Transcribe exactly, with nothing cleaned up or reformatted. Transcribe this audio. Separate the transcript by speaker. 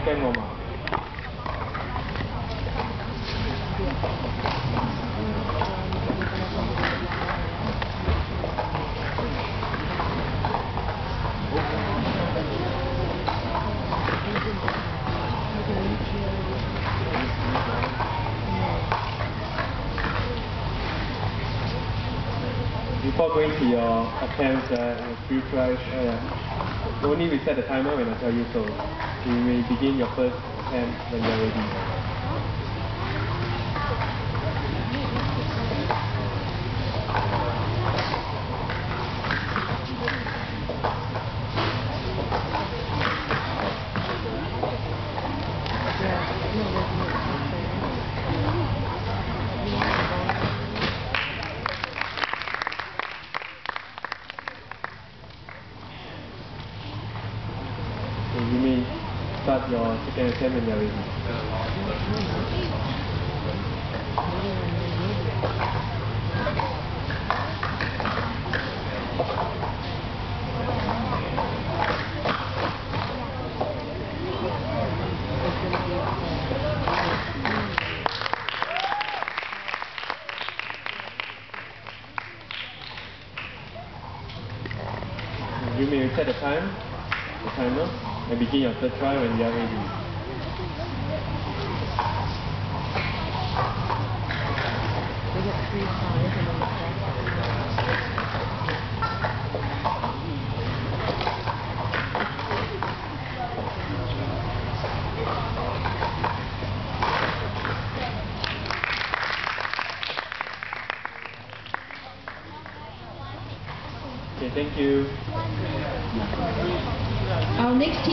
Speaker 1: second warm-up. Before going to your attempts uh, free tries, uh, only reset the timer when I tell you so. You may begin your first attempt when you're ready. You may start your second attempt when you're ready. You may reset the time, the timer, and begin your third try when you are ready. Okay, thank you.
Speaker 2: Our next